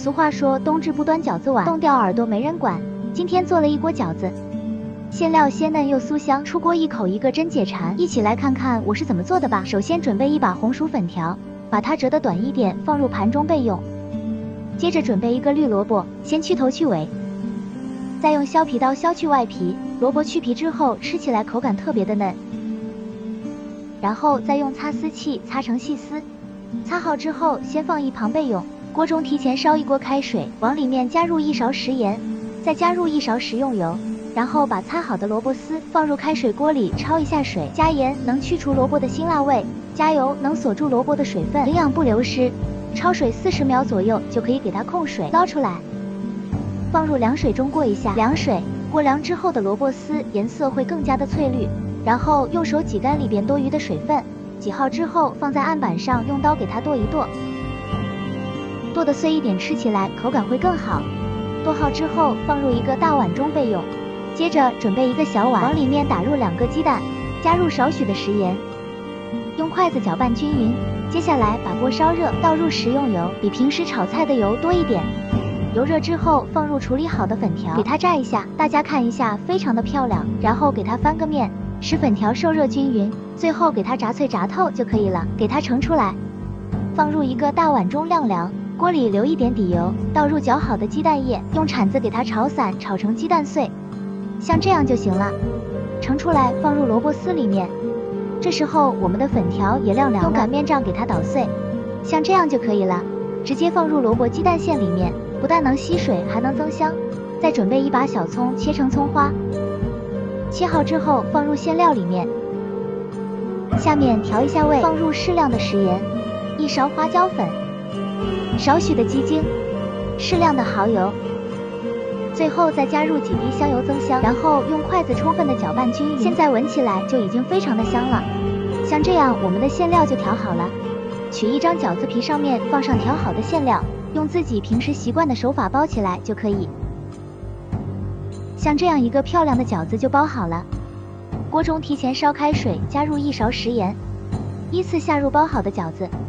俗话说，冬至不端饺子碗，冻掉耳朵没人管。今天做了一锅饺子，馅料鲜嫩又酥香，出锅一口一个真解馋。一起来看看我是怎么做的吧。首先准备一把红薯粉条，把它折得短一点，放入盘中备用。接着准备一个绿萝卜，先去头去尾，再用削皮刀削去外皮。萝卜去皮之后，吃起来口感特别的嫩。然后再用擦丝器擦成细丝，擦好之后先放一旁备用。锅中提前烧一锅开水，往里面加入1勺食盐，再加入1勺食用油，然后把擦好的萝卜丝放入开水锅里焯一下水，加盐能去除萝卜的辛辣味，加油能锁住萝卜的水分，营养不流失。焯水40秒左右就可以给它控水，捞出来，放入凉水中过一下。凉水过凉之后的萝卜丝颜色会更加的翠绿，然后用手挤干里边多余的水分，挤好之后放在案板上，用刀给它剁一剁，剁得碎一点，吃起来口感会更好。剁好之后放入一个大碗中备用。接着准备一个小碗，往里面打入2个鸡蛋，加入少许的食盐，用筷子搅拌均匀。接下来把锅烧热，倒入食用油，比平时炒菜的油多一点。油热之后放入处理好的粉条，给它炸一下，大家看一下，非常的漂亮。然后给它翻个面，使粉条受热均匀，最后给它炸脆炸透就可以了。给它盛出来，放入一个大碗中晾凉。锅里留一点底油，倒入搅好的鸡蛋液，用铲子给它炒散，炒成鸡蛋碎，像这样就行了。盛出来放入萝卜丝里面，这时候我们的粉条也晾凉了，用擀面杖给它捣碎，像这样就可以了。直接放入萝卜鸡蛋馅里面，不但能吸水，还能增香。再准备一把小葱，切成葱花，切好之后放入馅料里面，下面调一下味，放入适量的食盐，1勺花椒粉，少许的鸡精，适量的蚝油，最后再加入几滴香油增香，然后用筷子充分的搅拌均匀。现在闻起来就已经非常的香了。像这样我们的馅料就调好了，取一张饺子皮，上面放上调好的馅料，用自己平时习惯的手法包起来就可以。像这样一个漂亮的饺子就包好了。锅中提前烧开水，加入1勺食盐，依次下入包好的饺子。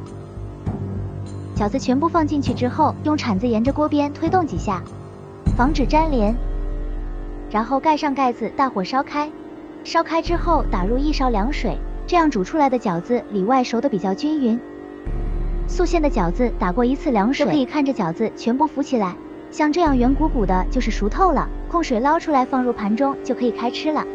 饺子全部放进去之后，用铲子沿着锅边推动几下，防止粘连，然后盖上盖子，大火烧开。烧开之后打入1勺凉水，这样煮出来的饺子里外熟的比较均匀。素馅的饺子打过1次凉水，就可以看着饺子全部浮起来，像这样圆鼓鼓的就是熟透了。控水捞出来放入盘中就可以开吃了。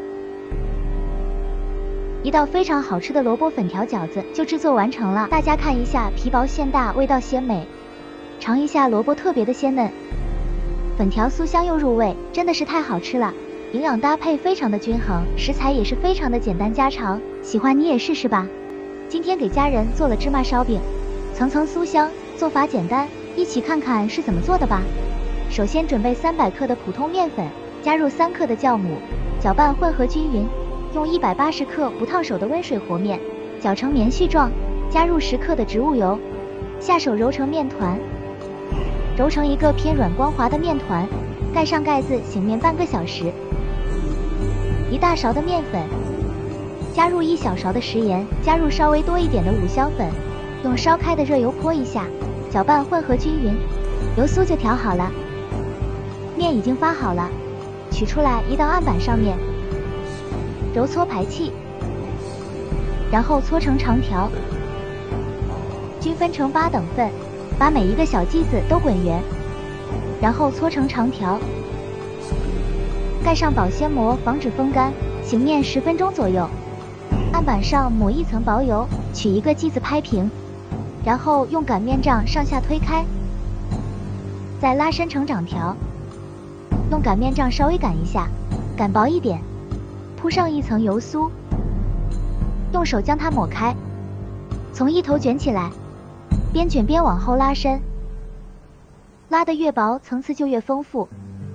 一道非常好吃的萝卜粉条饺子就制作完成了，大家看一下，皮薄馅大，味道鲜美。尝一下萝卜特别的鲜嫩，粉条酥香又入味，真的是太好吃了。营养搭配非常的均衡，食材也是非常的简单家常，喜欢你也试试吧。今天给家人做了芝麻烧饼，层层酥香，做法简单，一起看看是怎么做的吧。首先准备300克的普通面粉，加入3克的酵母，搅拌混合均匀。用180克不烫手的温水和面，搅成棉絮状，加入10克的植物油，下手揉成面团，揉成一个偏软光滑的面团，盖上盖子醒面半个小时。1大勺的面粉，加入1小勺的食盐，加入稍微多一点的五香粉，用烧开的热油泼一下，搅拌混合均匀，油酥就调好了。面已经发好了，取出来移到案板上面，揉搓排气，然后搓成长条，均分成8等份，把每一个小剂子都滚圆，然后搓成长条，盖上保鲜膜防止风干，醒面10分钟左右。案板上抹一层薄油，取一个剂子拍平，然后用擀面杖上下推开，再拉伸成长条，用擀面杖稍微擀一下，擀薄一点，铺上一层油酥，用手将它抹开，从一头卷起来，边卷边往后拉伸，拉得越薄层次就越丰富。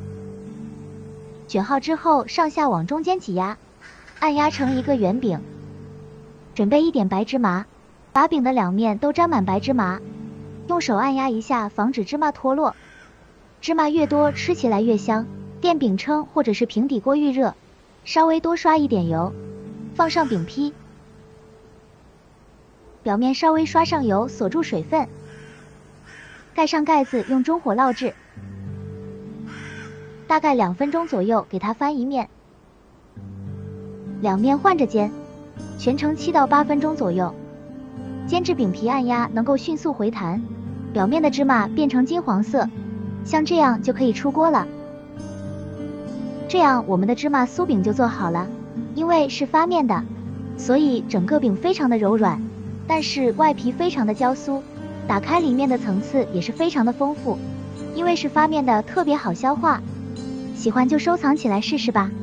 卷好之后上下往中间挤压，按压成一个圆饼。准备一点白芝麻，把饼的2面都沾满白芝麻，用手按压一下，防止芝麻脱落。芝麻越多吃起来越香。电饼铛或者是平底锅预热，稍微多刷一点油，放上饼坯，表面稍微刷上油，锁住水分， 盖上盖子，用中火烙制，大概2分钟左右，给它翻一面，两面换着煎，全程7到8分钟左右。煎至饼皮按压能够迅速回弹，表面的芝麻变成金黄色，像这样就可以出锅了。这样我们的芝麻酥饼就做好了。因为是发面的，所以整个饼非常的柔软，但是外皮非常的焦酥，打开里面的层次也是非常的丰富。因为是发面的，特别好消化。喜欢就收藏起来试试吧。